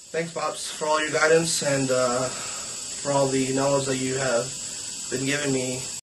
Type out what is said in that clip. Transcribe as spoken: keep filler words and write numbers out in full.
Thanks, Pops, for all your guidance and uh, for all the knowledge that you have been giving me